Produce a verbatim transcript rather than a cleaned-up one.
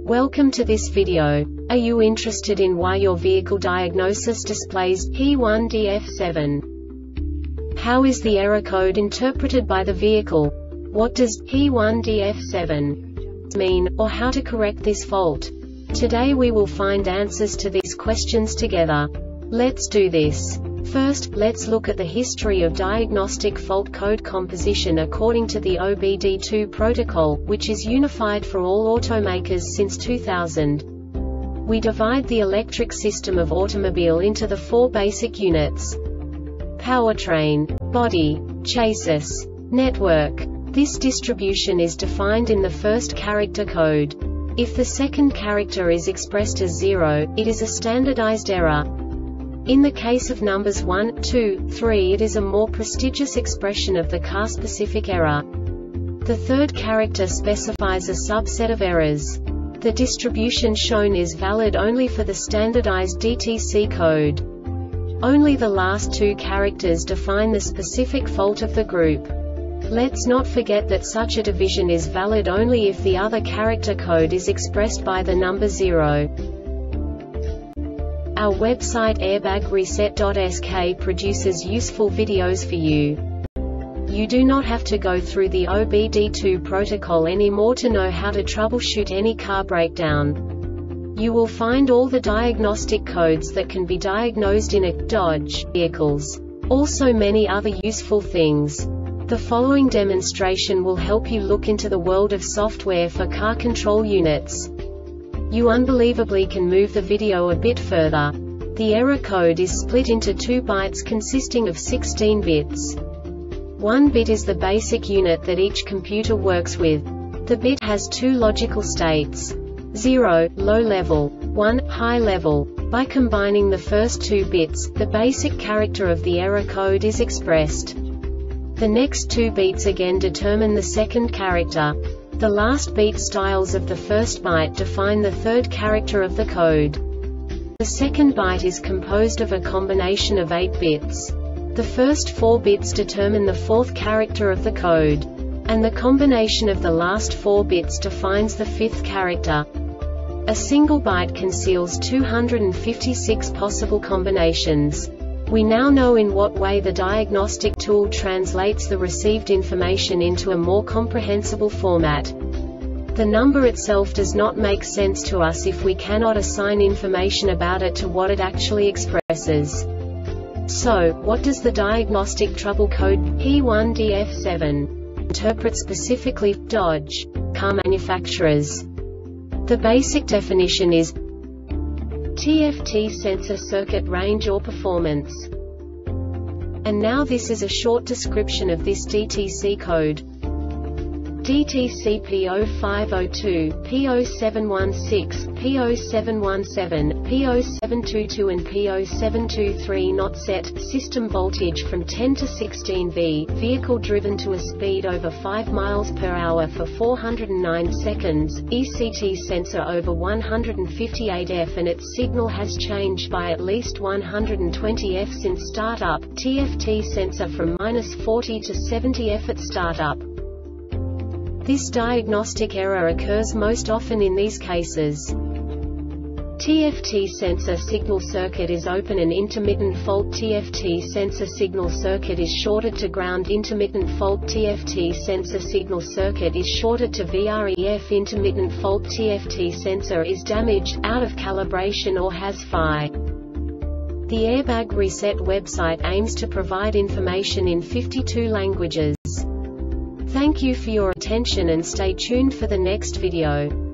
Welcome to this video. Are you interested in why your vehicle diagnosis displays P one D F seven? How is the error code interpreted by the vehicle? What does P one D F seven mean, or how to correct this fault? Today we will find answers to these questions together. Let's do this. First, let's look at the history of diagnostic fault code composition according to the O B D two protocol, which is unified for all automakers since two thousand. We divide the electric system of automobile into the four basic units: powertrain, body, chassis, network. This distribution is defined in the first character code. If the second character is expressed as zero, it is a standardized error. In the case of numbers one, two, three, it is a more prestigious expression of the car-specific error. The third character specifies a subset of errors. The distribution shown is valid only for the standardized D T C code. Only the last two characters define the specific fault of the group. Let's not forget that such a division is valid only if the other character code is expressed by the number zero. Our website airbag reset dot S K produces useful videos for you. You do not have to go through the O B D two protocol anymore to know how to troubleshoot any car breakdown. You will find all the diagnostic codes that can be diagnosed in a Dodge vehicles. Also many other useful things. The following demonstration will help you look into the world of software for car control units. You unbelievably can move the video a bit further. The error code is split into two bytes consisting of sixteen bits. One bit is the basic unit that each computer works with. The bit has two logical states: zero, low level, one, high level. By combining the first two bits, the basic character of the error code is expressed. The next two beats again determine the second character. The last beat styles of the first byte define the third character of the code. The second byte is composed of a combination of eight bits. The first four bits determine the fourth character of the code. And the combination of the last four bits defines the fifth character. A single byte conceals two hundred fifty-six possible combinations. We now know in what way the diagnostic tool translates the received information into a more comprehensible format. The number itself does not make sense to us if we cannot assign information about it to what it actually expresses. So, what does the diagnostic trouble code P one D F seven interpret specifically for Dodge car manufacturers? The basic definition is T F T sensor circuit range or performance. And now this is a short description of this D T C code. D T C P zero five zero two, P zero seven one six, P zero seven one seven, P zero seven two two and P zero seven two three not set, system voltage from ten to sixteen volts, vehicle driven to a speed over five miles per hour for four hundred nine seconds, E C T sensor over one hundred fifty-eight F and its signal has changed by at least one hundred twenty F since startup, T F T sensor from minus forty to seventy F at startup. This diagnostic error occurs most often in these cases. T F T sensor signal circuit is open and intermittent fault. T F T sensor signal circuit is shorted to ground. Intermittent fault. T F T sensor signal circuit is shorted to V R E F. Intermittent fault. T F T sensor is damaged, out of calibration or has F I. The Airbag Reset website aims to provide information in fifty-two languages. Thank you for your attention and stay tuned for the next video.